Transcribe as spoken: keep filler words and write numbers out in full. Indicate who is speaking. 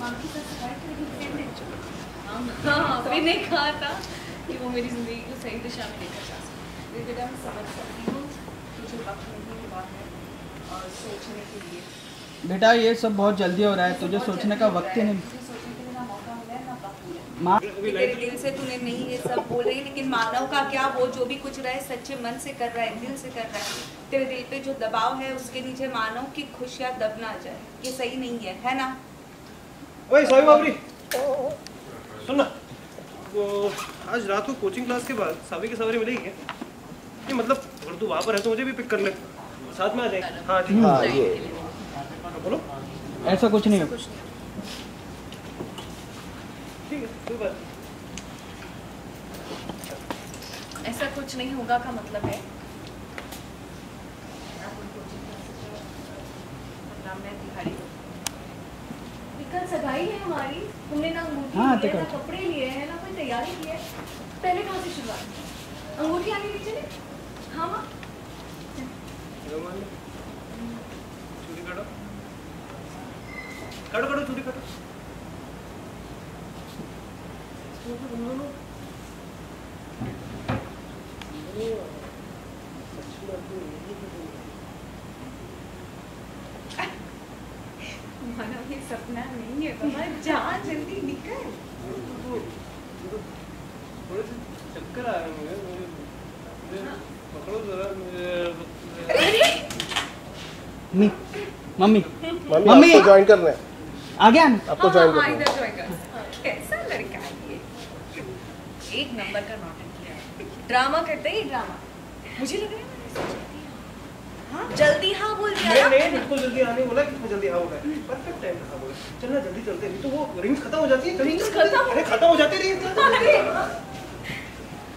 Speaker 1: हाँ, कभी नहीं कहा था कि वो मेरी ज़िंदगी को सही दिशा में लेकर जा सकती है। बेटा मैं समझ सकती हूँ मुझे वक्त नहीं हुआ है और सोचने के लिए।
Speaker 2: बेटा ये सब बहुत जल्दी हो रहा है, तुझे सोचने का वक्त ही नहीं। माँ
Speaker 1: तेरे दिल से तूने नहीं ये सब बोल रही, लेकिन मानव का क्या, वो जो भी कुछ रहा है सच्चे मन से कर रहा है, दिल से कर रहा है। तेरे दिल पे जो दबाव है उसके नीचे मानव की खुशियाँ दब ना जाए, ये सही नहीं है, है ना?
Speaker 3: ओए सावी बाबरी, सुन ना, वो आज रात को कोचिंग क्लास के बाद सावी की सवारी मिलेगी क्या? ये मतलब अगर तू वहाँ पर है तो मुझे भी पिक कर ले, साथ में आ जाएंगे। हाँ ठीक है।
Speaker 2: हाँ ये
Speaker 3: बोलो।
Speaker 2: ऐसा कुछ नहीं है।
Speaker 3: ठीक है, कोई बात नहीं।
Speaker 1: ऐसा कुछ नहीं होगा का मतलब है कल सगाई है हमारी, तुमने ना अंगूठी
Speaker 2: हाँ,
Speaker 1: लिए, ना कपड़े लिए हैं, ना कोई तैयारी की है। पहले कहाँ से शुरुआत? अंगूठी आने दी चले। हाँ माँ
Speaker 3: चूड़ी काटो काटो काटो चूड़ी काटो।
Speaker 1: मानव ये सपना नहीं है बाबा, जा जल्दी निकल।
Speaker 3: थोड़े से चक्कर आ रहे हैं मुझे, पकड़ो जरा मुझे।
Speaker 2: मम्मी मम्मी
Speaker 4: मम्मी आपको ज्वाइन करना है,
Speaker 2: आ गया
Speaker 4: आपको ज्वाइन करना है।
Speaker 1: इधर ज्वाइन कर। कैसा लड़का है ये, एक नंबर का नौटंकी है, ड्रामा करता है ये ड्रामा। मुझे लग रहा है मैंने सोचा थी। हाँ जल्दी हाँ बोल दिया ना।
Speaker 3: नहीं बिल्कुल जल्दी आने बोला, कितना जल्दी हाँ बोला, परफेक्ट टाइम था बोला। चलना जल्दी चलते, नहीं तो वो रिंग्स खत्म हो जाती है।
Speaker 1: रिंग्स खत्म?
Speaker 3: अरे खत्म हो जाती है रिंग्स।